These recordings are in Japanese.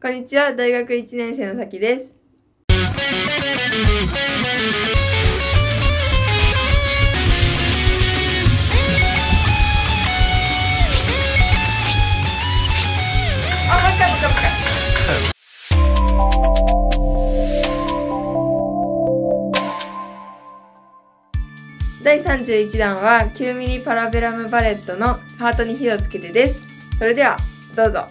こんにちは、大学1年生のさきです。第31弾は9ミリパラベラムバレットのハートに火をつけてです。それではどうぞ。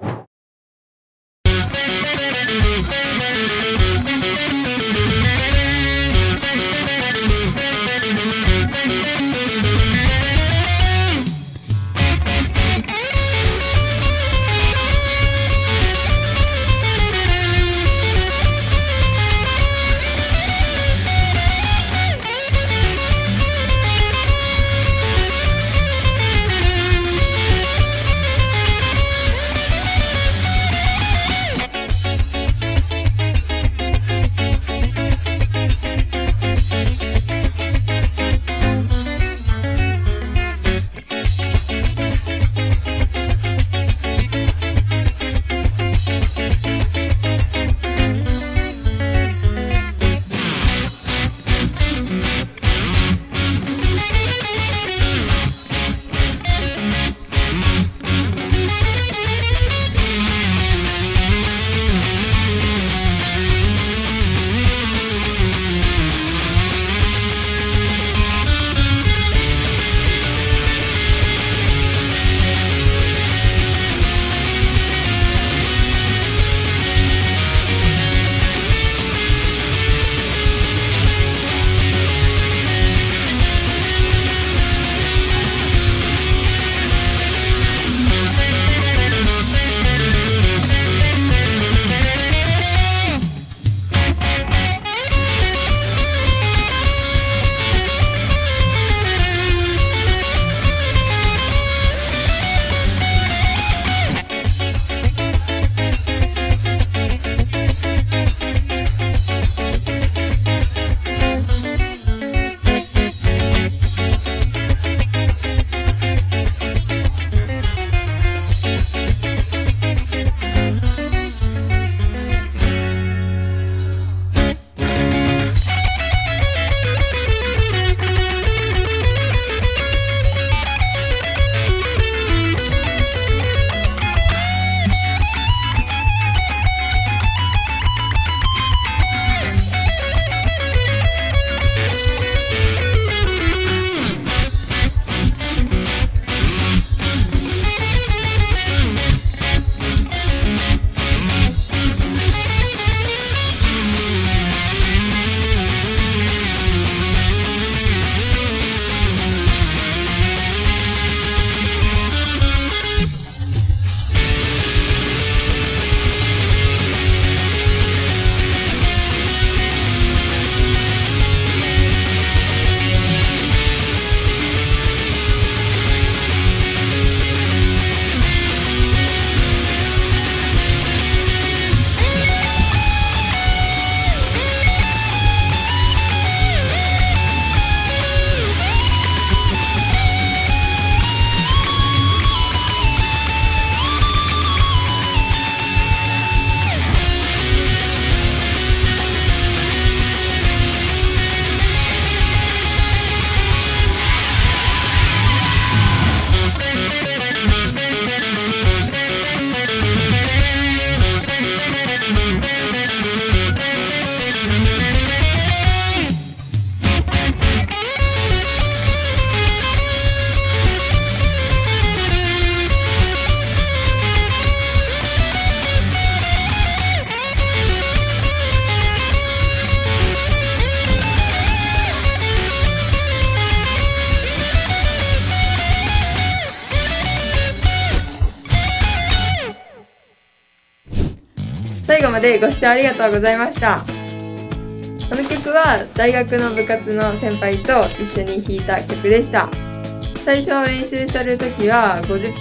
最後までご視聴ありがとうございました。この曲は大学の部活の先輩と一緒に弾いた曲でした。最初練習される時は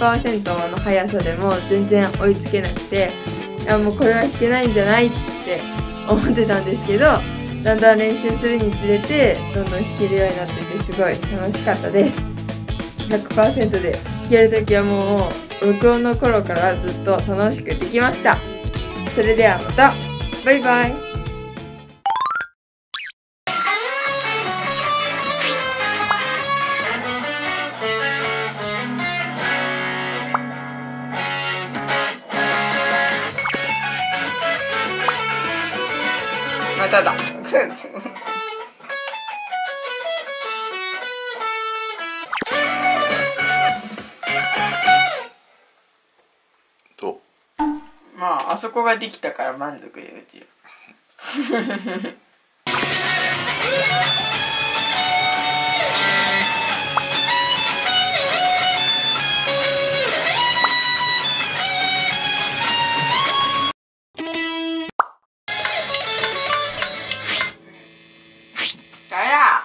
50% の速さでも全然追いつけなくて、いやもうこれは弾けないんじゃないって思ってたんですけど、だんだん練習するにつれてどんどん弾けるようになっててすごい楽しかったです。100% で弾ける時はもう録音の頃からずっと楽しくできました。 それではまた。バイバイ。まただ。 とまああそこができたから満足ようち。ダメだ。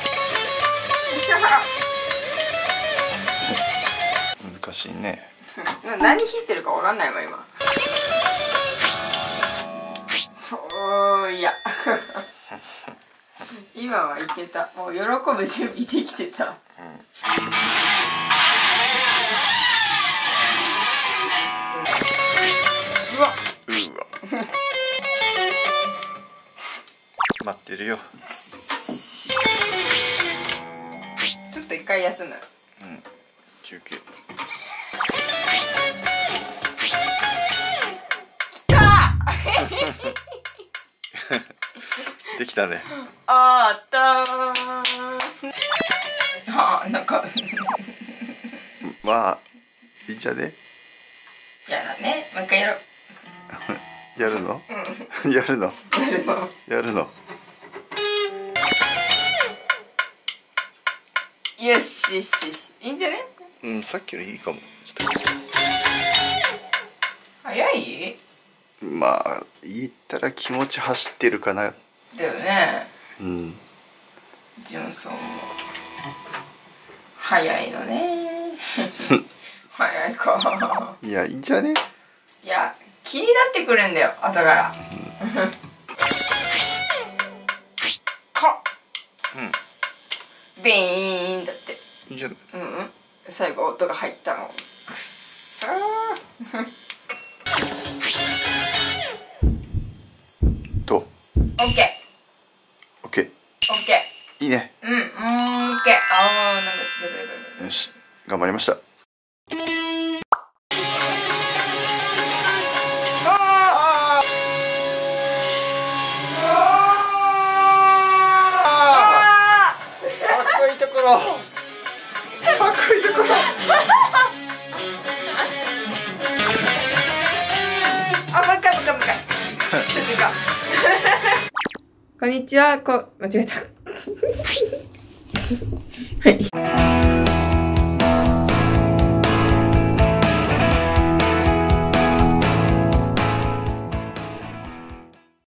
難しいね。 何弾いてるかわかんないわ今。おーいや。今はいけた。もう喜ぶ準備できてた。うわ。 待ってるよ。 ちょっと一回休む。 休憩。できたね。 あったー。あーなんかまあいいんじゃね。 やだね。もう一回やろう。 やるの？やるの？やるの？ よしよしよし。いいんじゃね？ さっきよりいいかも。ちょっ早い？ とまあ言ったら気持ち走ってるかな。 だよね。ジョンソンも早いのね。早いか。 いやいいんじゃね。 いや気になってくるんだよ後から。かビーンだって。 いいんじゃない。 最後音が入ったの。くっそー。 どう？ オッケー。 オッケー。 オッケー。 いいね。 オッケー。あーなんかやばいやばいやばい。 よし頑張りました。かっこいいところ。 あ、もう一回。こんにちは。間違えた。はい。